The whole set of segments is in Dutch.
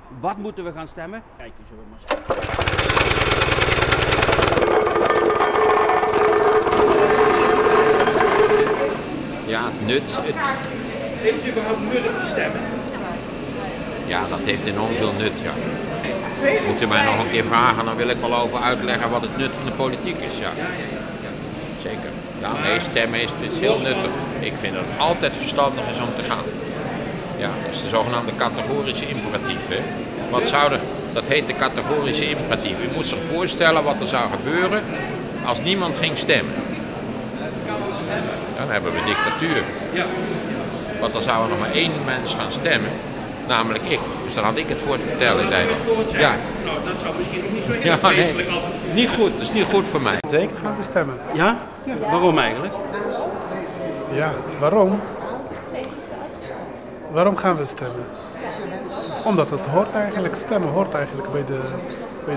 Wat moeten we gaan stemmen? Kijk, zullen we maar Ja, het nut. Heeft het überhaupt nut om te stemmen? Ja, dat heeft enorm veel nut, ja. Moet u mij nog een keer vragen, dan wil ik wel over uitleggen wat het nut van de politiek is, ja. Zeker. Ja, nee, stemmen is heel nuttig. Ik vind dat het altijd verstandig is om te gaan. Ja, dat is de zogenaamde categorische imperatief, hè. Dat heet de categorische imperatief. U moet zich voorstellen wat er zou gebeuren als niemand ging stemmen. Dan hebben we dictatuur. Want dan zou er nog maar één mens gaan stemmen, namelijk ik. Dus dan had ik het voor het vertellen. Ja. Nou, dat zou misschien nog niet zo heel vreselijk zijn. Niet goed, dat is niet goed voor mij. Zeker gaan we stemmen. Ja? Ja? Waarom eigenlijk? Ja, waarom? Waarom gaan we stemmen? Omdat het hoort eigenlijk, stemmen hoort eigenlijk bij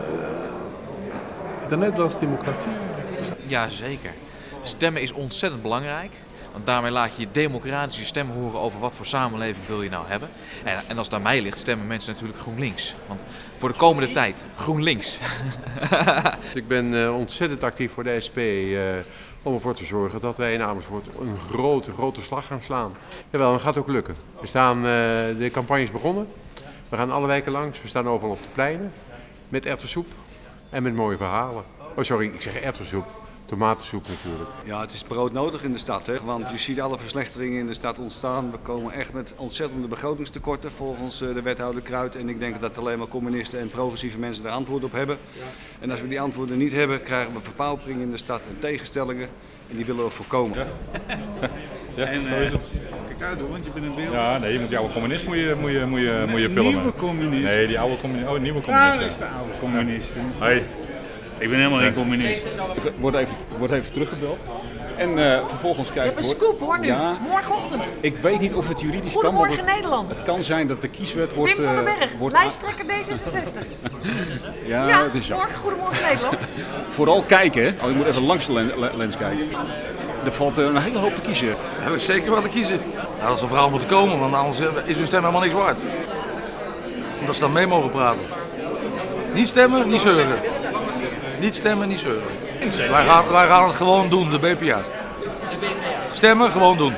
de Nederlandse democratie. Ja, zeker. Stemmen is ontzettend belangrijk. Want daarmee laat je je democratische stem horen over wat voor samenleving wil je nou hebben. En als het aan mij ligt, stemmen mensen natuurlijk GroenLinks. Want voor de komende tijd, GroenLinks. Ik ben ontzettend actief voor de SP om ervoor te zorgen dat wij in Amersfoort een grote slag gaan slaan. Jawel, dat gaat ook lukken. De campagne is begonnen. We gaan alle wijken langs. We staan overal op de pleinen. Met erwtensoep en met mooie verhalen. Oh sorry, ik zeg erwtensoep. Tomatensoep natuurlijk. Ja, het is broodnodig in de stad, hè? Want je ziet alle verslechteringen in de stad ontstaan. We komen echt met ontzettende begrotingstekorten volgens de wethouder Kruid. En ik denk dat alleen maar communisten en progressieve mensen daar antwoord op hebben. En als we die antwoorden niet hebben, krijgen we verpaupering in de stad en tegenstellingen. En die willen we voorkomen. Ja, en, zo is het. Kijk uit hoor, want je bent in beeld. Ja, nee, je moet die oude communist moet je filmen. Nieuwe communist. Nee, die oude communist. Oh, nieuwe communist. Ja, dat is de oude communist. Ja. Hey. Ik ben helemaal geen communist. Wordt even teruggebeld. En vervolgens kijkt. Je hebt een scoop hoor nu, ja, morgenochtend. Ik weet niet of het juridisch kan. Goedemorgen Nederland. Het kan zijn dat de kieswet wordt... Wim van den Berg, lijsttrekker D66. Ja, het is zo. Morgen Goedemorgen Nederland. Vooral kijken, hè. Oh, ik moet even langs de lens kijken. Er valt een hele hoop te kiezen. Er is zeker wat te kiezen. Nou, dat zal vooral moeten komen, want anders is hun stem helemaal niks waard. Omdat ze dan mee mogen praten. Niet stemmen, niet zeuren. Niet stemmen, niet zeuren. Wij gaan het gewoon doen, de BPA. Stemmen, gewoon doen.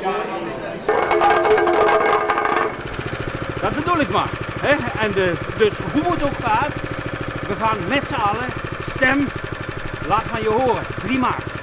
Dat bedoel ik maar. Hè? En dus hoe het ook gaat, we gaan met z'n allen, stem, laat van je horen, 3 maart.